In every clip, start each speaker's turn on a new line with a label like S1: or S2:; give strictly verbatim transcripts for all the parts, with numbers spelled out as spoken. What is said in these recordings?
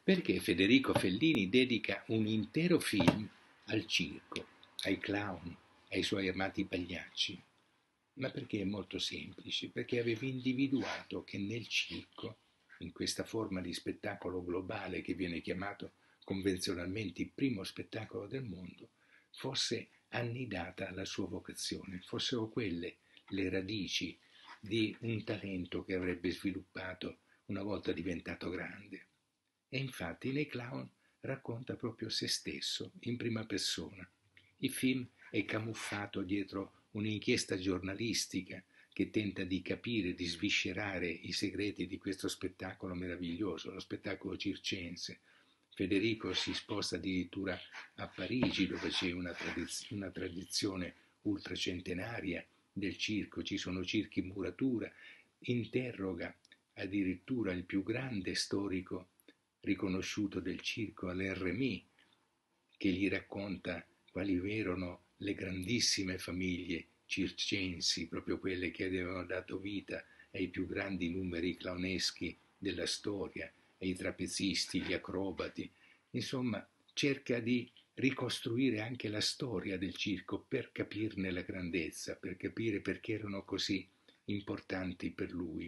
S1: Perché Federico Fellini dedica un intero film al circo, ai clown, ai suoi amati pagliacci? Ma perché è molto semplice, perché aveva individuato che nel circo, in questa forma di spettacolo globale che viene chiamato convenzionalmente il primo spettacolo del mondo, fosse annidata la sua vocazione, fossero quelle le radici di un talento che avrebbe sviluppato una volta diventato grande. E infatti nei clown racconta proprio se stesso in prima persona. Il film è camuffato dietro un'inchiesta giornalistica che tenta di capire, di sviscerare i segreti di questo spettacolo meraviglioso, lo spettacolo circense. Federico si sposta addirittura a Parigi, dove c'è una, tradiz- una tradizione ultracentenaria del circo, ci sono circhi in muratura, interroga addirittura il più grande storico riconosciuto del circo all'R M I, che gli racconta quali erano le grandissime famiglie circensi, proprio quelle che avevano dato vita ai più grandi numeri clowneschi della storia, ai trapezisti, gli acrobati. Insomma, cerca di ricostruire anche la storia del circo per capirne la grandezza, per capire perché erano così importanti per lui.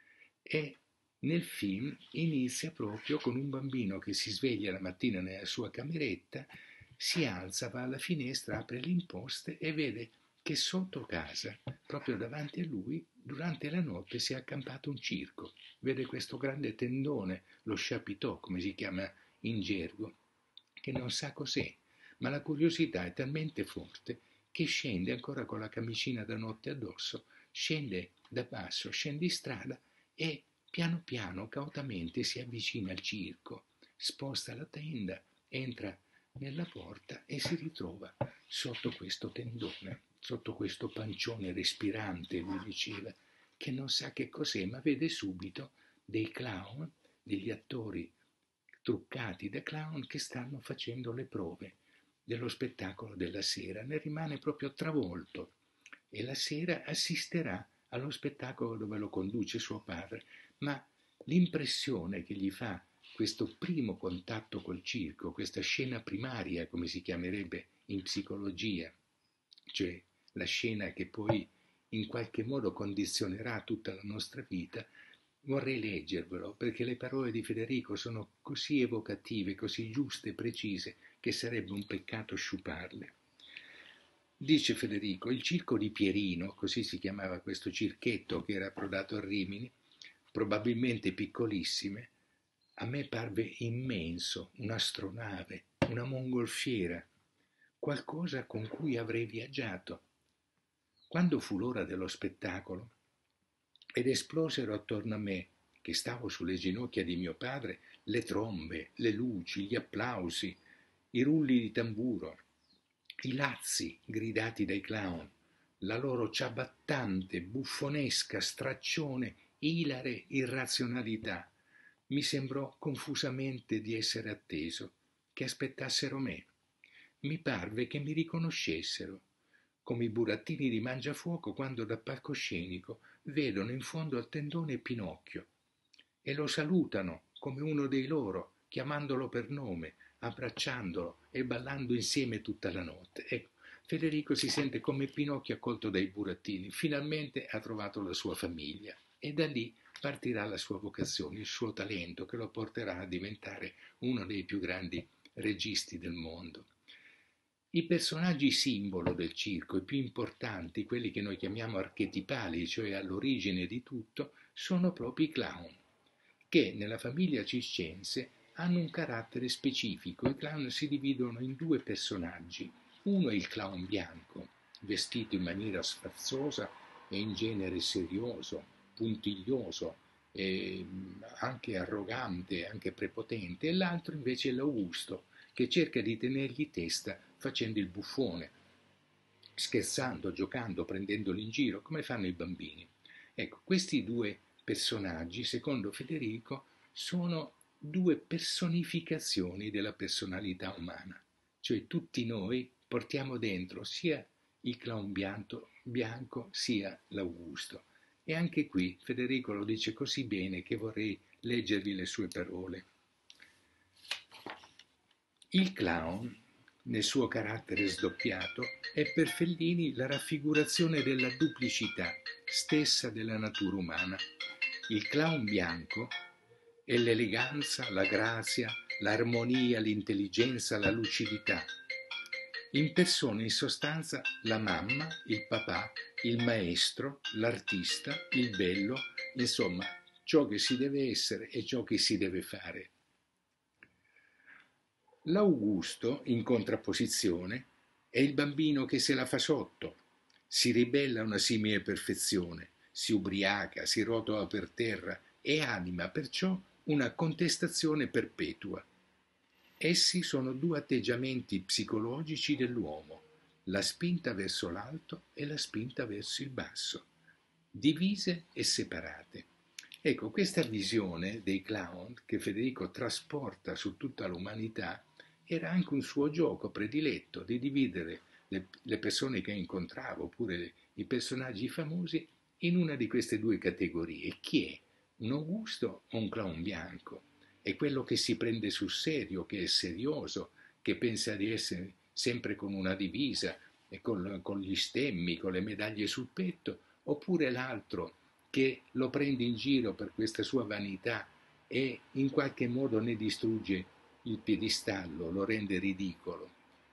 S1: E nel film inizia proprio con un bambino che si sveglia la mattina nella sua cameretta, si alza, va alla finestra, apre le imposte e vede che sotto casa, proprio davanti a lui, durante la notte si è accampato un circo. Vede questo grande tendone, lo chapiteau, come si chiama in gergo, che non sa cos'è, ma la curiosità è talmente forte che scende ancora con la camicina da notte addosso, scende da basso, scende in strada e piano piano, cautamente si avvicina al circo, sposta la tenda, entra nella porta e si ritrova sotto questo tendone, sotto questo pancione respirante, lui diceva, che non sa che cos'è, ma vede subito dei clown, degli attori truccati da clown che stanno facendo le prove dello spettacolo della sera. Ne rimane proprio travolto e la sera assisterà allo spettacolo dove lo conduce suo padre, ma l'impressione che gli fa questo primo contatto col circo, questa scena primaria, come si chiamerebbe in psicologia, cioè la scena che poi in qualche modo condizionerà tutta la nostra vita, vorrei leggervelo perché le parole di Federico sono così evocative, così giuste e precise che sarebbe un peccato sciuparle. Dice Federico, il circo di Pierino, così si chiamava questo circhetto che era approdato a Rimini, probabilmente piccolissime, a me parve immenso, un'astronave, una mongolfiera, qualcosa con cui avrei viaggiato. Quando fu l'ora dello spettacolo ed esplosero attorno a me, che stavo sulle ginocchia di mio padre, le trombe, le luci, gli applausi, i rulli di tamburo, i lazzi gridati dai clown, la loro ciabattante, buffonesca straccione, ilare irrazionalità, mi sembrò confusamente di essere atteso, che aspettassero me. Mi parve che mi riconoscessero, come i burattini di Mangiafuoco quando dal palcoscenico vedono in fondo al tendone Pinocchio e lo salutano come uno dei loro, chiamandolo per nome, abbracciandolo e ballando insieme tutta la notte. Ecco, Federico si sente come Pinocchio accolto dai burattini, finalmente ha trovato la sua famiglia e da lì partirà la sua vocazione, il suo talento che lo porterà a diventare uno dei più grandi registi del mondo. I personaggi simbolo del circo, i più importanti, quelli che noi chiamiamo archetipali, cioè all'origine di tutto, sono proprio i clown, che nella famiglia circense hanno un carattere specifico. I clown si dividono in due personaggi. Uno è il clown bianco, vestito in maniera sfarzosa e in genere serioso, puntiglioso, e anche arrogante, anche prepotente, e l'altro invece è l'Augusto, che cerca di tenergli testa facendo il buffone, scherzando, giocando, prendendoli in giro, come fanno i bambini. Ecco, questi due personaggi, secondo Federico, sono due personificazioni della personalità umana, cioè tutti noi portiamo dentro sia il clown bianco, bianco sia l'Augusto. E anche qui Federico lo dice così bene che vorrei leggervi le sue parole. Il clown, nel suo carattere sdoppiato, è per Fellini la raffigurazione della duplicità stessa della natura umana. Il clown bianco è l'eleganza, la grazia, l'armonia, l'intelligenza, la lucidità. Impersona in sostanza la mamma, il papà, il maestro, l'artista, il bello, insomma, ciò che si deve essere e ciò che si deve fare. L'Augusto, in contrapposizione, è il bambino che se la fa sotto, si ribella a una simile perfezione, si ubriaca, si rotola per terra e anima perciò una contestazione perpetua. Essi sono due atteggiamenti psicologici dell'uomo, la spinta verso l'alto e la spinta verso il basso, divise e separate. Ecco, questa visione dei clown che Federico trasporta su tutta l'umanità era anche un suo gioco prediletto di dividere le, le persone che incontrava, oppure le, i personaggi famosi, in una di queste due categorie. Chi è? Un Augusto o un clown bianco? È quello che si prende sul serio, che è serioso, che pensa di essere sempre con una divisa e con, con gli stemmi, con le medaglie sul petto, oppure l'altro che lo prende in giro per questa sua vanità e in qualche modo ne distrugge il piedistallo, lo rende ridicolo.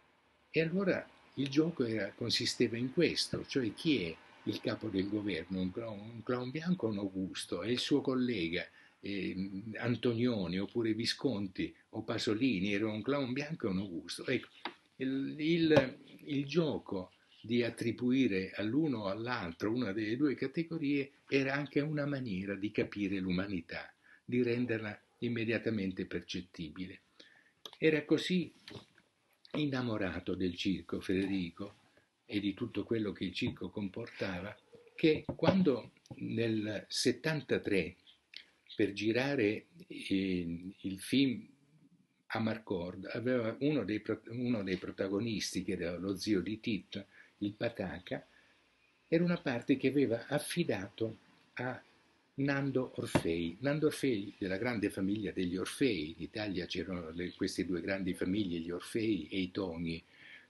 S1: E allora il gioco era, consisteva in questo, cioè chi è il capo del governo, un clown, un clown bianco o un Augusto, e il suo collega eh, Antonioni oppure Visconti o Pasolini era un clown bianco e un Augusto. Ecco, il, il, il gioco di attribuire all'uno o all'altro una delle due categorie era anche una maniera di capire l'umanità, di renderla immediatamente percettibile. Era così innamorato del circo Federico e di tutto quello che il circo comportava che quando nel settantatré per girare eh, il film Amarcord aveva uno dei, uno dei protagonisti che era lo zio di Tito, il Pataca, era una parte che aveva affidato a Nando Orfei. Nando Orfei della grande famiglia degli Orfei, in Italia c'erano le, queste due grandi famiglie, gli Orfei e i Toni,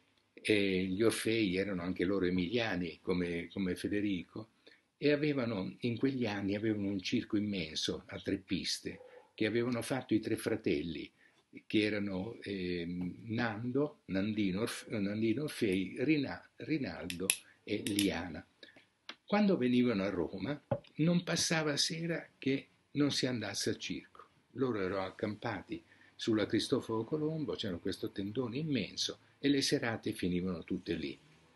S1: e gli Orfei erano anche loro emiliani come, come Federico, e avevano in quegli anni avevano un circo immenso a tre piste che avevano fatto i tre fratelli, che erano eh, Nando, Nandino, Orf, Nandino Orfei, Rina, Rinaldo e Liana. Quando venivano a Roma non passava sera che non si andasse al circo. Loro erano accampati sulla Cristoforo Colombo, c'era questo tendone immenso e le serate finivano tutte lì.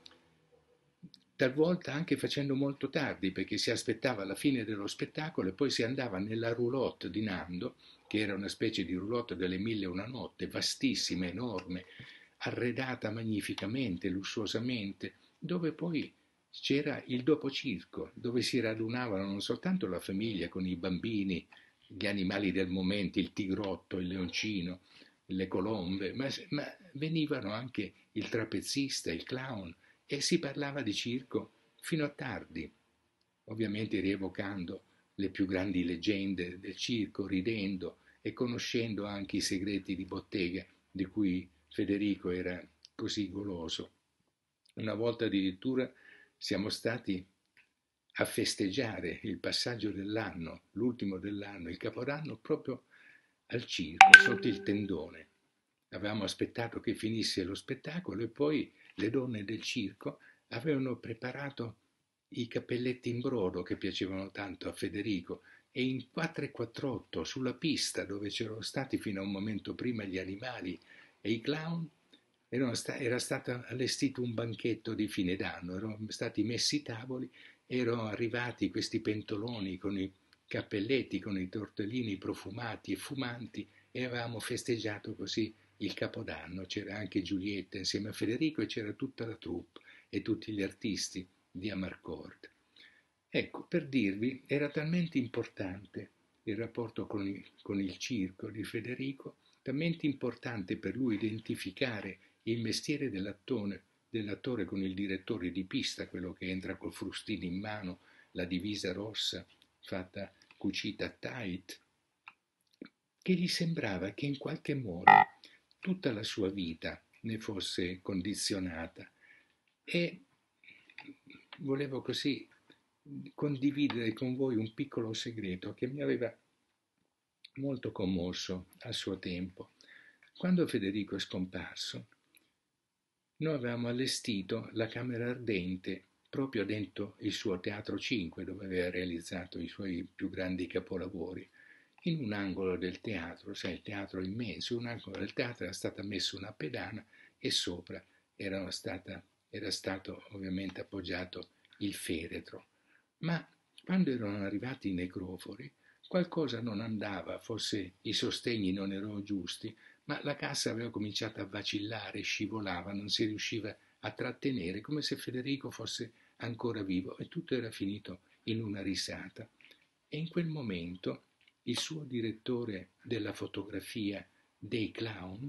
S1: Talvolta anche facendo molto tardi, perché si aspettava la fine dello spettacolo e poi si andava nella roulotte di Nando, che era una specie di roulotte delle Mille e una notte, vastissima, enorme, arredata magnificamente, lussuosamente, dove poi c'era il dopo circo, dove si radunavano non soltanto la famiglia con i bambini, gli animali del momento, il tigrotto, il leoncino, le colombe, ma, ma venivano anche il trapezzista, il clown, e si parlava di circo fino a tardi, ovviamente rievocando le più grandi leggende del circo, ridendo e conoscendo anche i segreti di bottega di cui Federico era così goloso. Una volta addirittura siamo stati a festeggiare il passaggio dell'anno, l'ultimo dell'anno, il Capodanno, proprio al circo, sotto il tendone. Avevamo aspettato che finisse lo spettacolo e poi le donne del circo avevano preparato i cappelletti in brodo che piacevano tanto a Federico e in quattro e quattr'otto sulla pista dove c'erano stati fino a un momento prima gli animali e i clown sta- era stato allestito un banchetto di fine d'anno, erano stati messi i tavoli, erano arrivati questi pentoloni con i cappelletti, con i tortellini profumati e fumanti e avevamo festeggiato così il Capodanno. C'era anche Giulietta insieme a Federico e c'era tutta la troupe e tutti gli artisti di Amarcord. Ecco, per dirvi, era talmente importante il rapporto con il, con il circo di Federico, talmente importante per lui identificare il mestiere dell'attore, dell'attore con il direttore di pista, quello che entra col frustino in mano, la divisa rossa fatta cucita tight, che gli sembrava che in qualche modo tutta la sua vita ne fosse condizionata. E volevo così condividere con voi un piccolo segreto che mi aveva molto commosso al suo tempo. Quando Federico è scomparso, noi avevamo allestito la camera ardente proprio dentro il suo Teatro cinque, dove aveva realizzato i suoi più grandi capolavori. In un angolo del teatro, sai, il teatro è immenso, in un angolo del teatro era stata messa una pedana e sopra era, stata, era stato ovviamente appoggiato il feretro. Ma quando erano arrivati i necrofori, qualcosa non andava, forse i sostegni non erano giusti, ma la cassa aveva cominciato a vacillare, scivolava, non si riusciva a trattenere, come se Federico fosse ancora vivo, e tutto era finito in una risata. E in quel momento il suo direttore della fotografia dei clown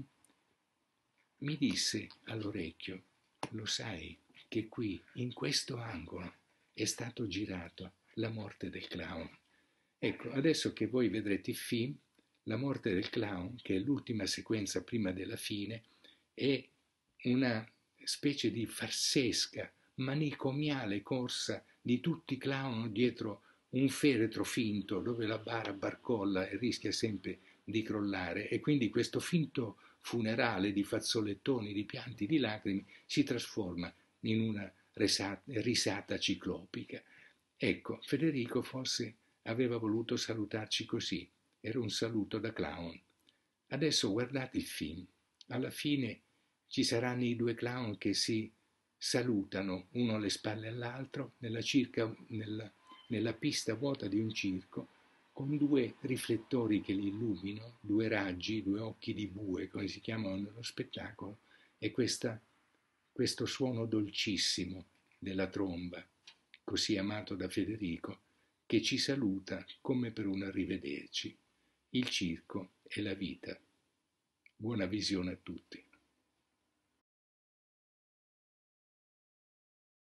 S1: mi disse all'orecchio: lo sai che qui, in questo angolo, è stato girato La morte del clown? Ecco, adesso che voi vedrete il film, La morte del clown, che è l'ultima sequenza prima della fine, è una specie di farsesca, manicomiale corsa di tutti i clown dietro un feretro finto dove la bara barcolla e rischia sempre di crollare, e quindi questo finto funerale di fazzolettoni, di pianti, di lacrime si trasforma in una risata ciclopica. Ecco, Federico forse aveva voluto salutarci così, era un saluto da clown. Adesso guardate il film, alla fine ci saranno i due clown che si salutano uno alle spalle all'altro nella, circa, nella, nella pista vuota di un circo, con due riflettori che li illuminano, due raggi, due occhi di bue, come si chiamano nello spettacolo, e questa, questo suono dolcissimo della tromba, così amato da Federico, che ci saluta come per un arrivederci. Il circo è la vita. Buona visione a tutti.